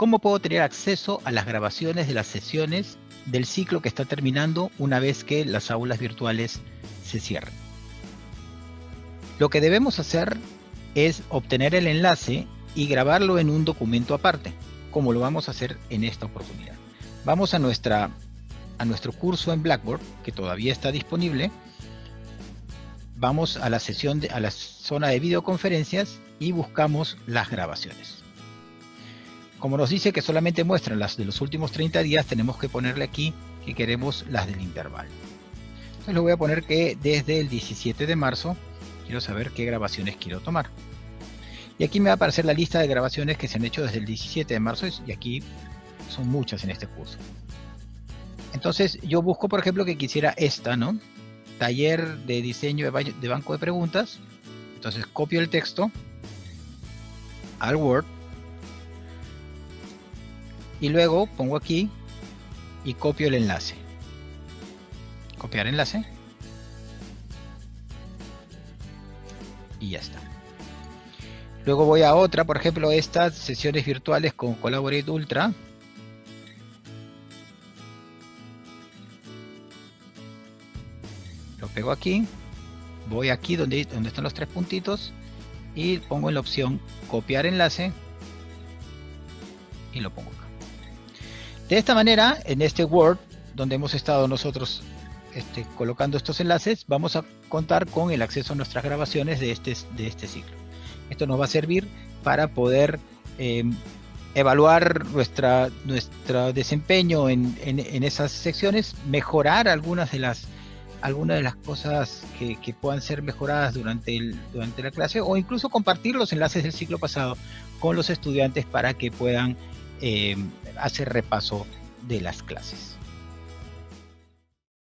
¿Cómo puedo tener acceso a las grabaciones de las sesiones del ciclo que está terminando una vez que las aulas virtuales se cierren? Lo que debemos hacer es obtener el enlace y grabarlo en un documento aparte, como lo vamos a hacer en esta oportunidad. Vamos a nuestro curso en Blackboard, que todavía está disponible. Vamos a la zona de videoconferencias y buscamos las grabaciones. Como nos dice que solamente muestran las de los últimos 30 días, tenemos que ponerle aquí que queremos las del intervalo. Entonces le voy a poner que desde el 17 de marzo quiero saber qué grabaciones quiero tomar. Y aquí me va a aparecer la lista de grabaciones que se han hecho desde el 17 de marzo, y aquí son muchas en este curso. Entonces yo busco, por ejemplo, que quisiera esta, ¿no? Taller de diseño de banco de preguntas. Entonces copio el texto al Word y luego pongo aquí y copio el enlace. Copiar enlace y ya está. Luego voy a otra, por ejemplo, estas sesiones virtuales con Collaborate Ultra. Lo pego aquí, voy aquí donde están los tres puntitos y pongo en la opción copiar enlace y lo pongo acá. De esta manera, en este Word donde hemos estado nosotros colocando estos enlaces, vamos a contar con el acceso a nuestras grabaciones de este ciclo. Esto nos va a servir para poder evaluar nuestro desempeño en esas secciones, mejorar algunas de las cosas que puedan ser mejoradas durante la clase, o incluso compartir los enlaces del ciclo pasado con los estudiantes para que puedan hacer repaso de las clases.